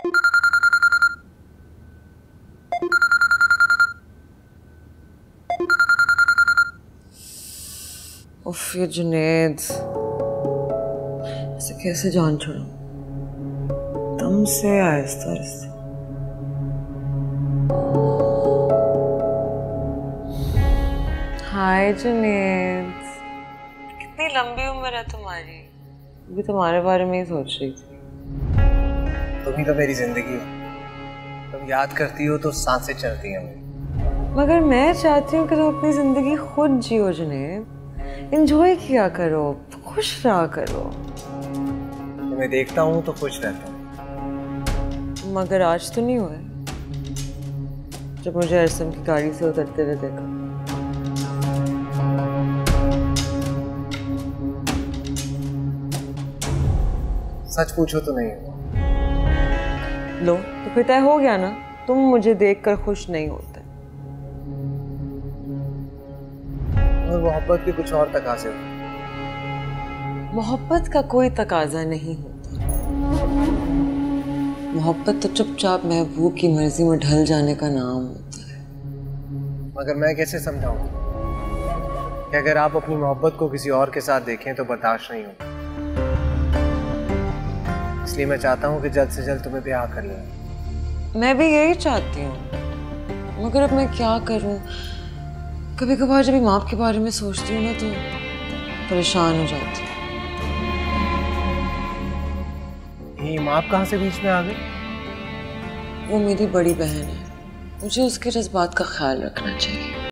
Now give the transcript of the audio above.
उफ ये जुनैद, ऐसे कैसे जान छोड़ूं? दम से आहिस्ता आहिस्ता। हाय जुनैद, कितनी लंबी उम्र है तुम्हारी। अभी तुम्हारे बारे में ही सोच रही थी। तुम ही तो मेरी जिंदगी हो। तुम याद करती हो तो सांसें चलती हैं मेरी। मगर मैं चाहती हूँ कि तुम अपनी जिंदगी खुद जियो जुनैद। एंजॉय किया करो, खुश रहा करो। तुम्हें देखता हूँ तो खुश रहता हूँ। मगर आज तो नहीं हुआ जब मुझे अरसम की गाड़ी से उतरते हुए देखा। सच पूछो तो नहीं हुआ। लो तो फिर तय हो गया ना, तुम मुझे देखकर खुश नहीं होते। और मोहब्बत के कुछ और तकाजे हो। मोहब्बत का कोई तकाजा नहीं होता। मोहब्बत तो चुपचाप महबूब की मर्जी में ढल जाने का नाम होता है। मगर मैं कैसे समझाऊं कि अगर आप अपनी मोहब्बत को किसी और के साथ देखें तो बर्दाश्त नहीं होगा। इसलिए मैं चाहता हूं कि जल्द से जल्द तुम्हें ब्याह कर लूं। मैं भी यही चाहती हूँ, मगर अब मैं क्या करूँ? कभी कभार जब इमाम के बारे में सोचती हूँ ना तो परेशान हो जाती हूँ। ये इमाम कहाँ से बीच में आ गई? वो मेरी बड़ी बहन है, मुझे उसके जज्बात का ख्याल रखना चाहिए।